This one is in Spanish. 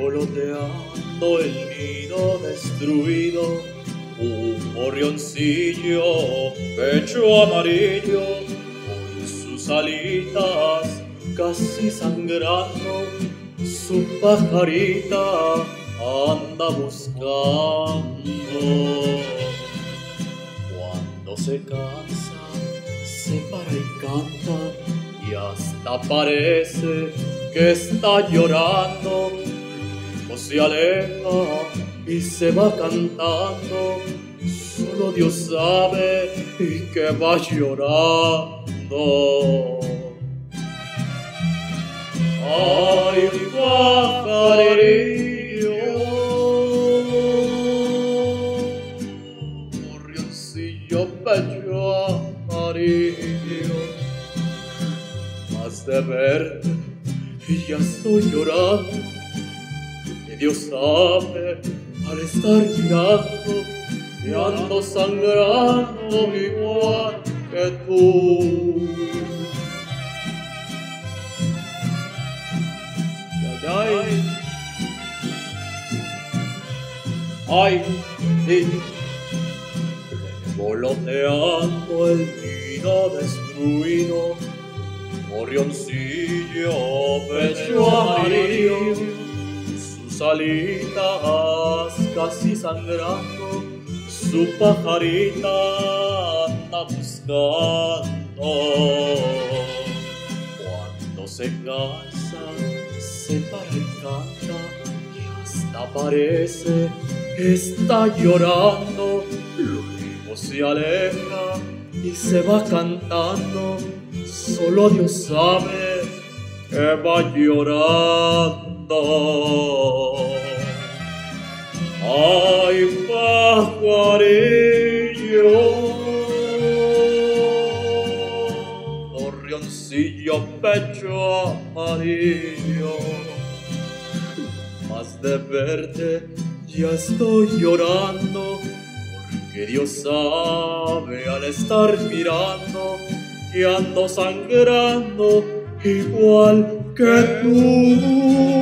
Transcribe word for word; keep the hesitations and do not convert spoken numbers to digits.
revoloteando el nido destruido, un gorrioncillo pecho amarillo, con sus alitas casi sangrando, su pajarita anda buscando. Cuando se cansa, se para y canta, y hasta parece que está llorando. Luego se aleja y se va cantando, solo Dios sabe y que va llorando. Ay, pajarillo, gorrioncillo pecho amarillo, más de verte y ya estoy llorando, que Dios sabe al estar mirando, y ando sangrando igual que tú. Ay, ay, sí, revoloteando el nido destruido, gorrioncillo pecho amarillo, sus alitas casi sangrando, su pajarita anda buscando. Cuando se cansa, se para y canta, y hasta parece que está llorando. Luego se aleja y se va cantando, solo Dios sabe que va llorando. Ay, pajarillo, gorrioncillo pecho amarillo, más de verte ya estoy llorando, porque Dios sabe al estar mirando que ando sangrando igual que tú.